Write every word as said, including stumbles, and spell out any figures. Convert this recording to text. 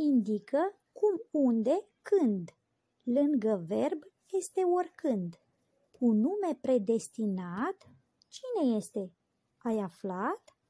indică cum, unde, când. Lângă verb este oricând. Un nume predestinat, cine este? Ai aflat?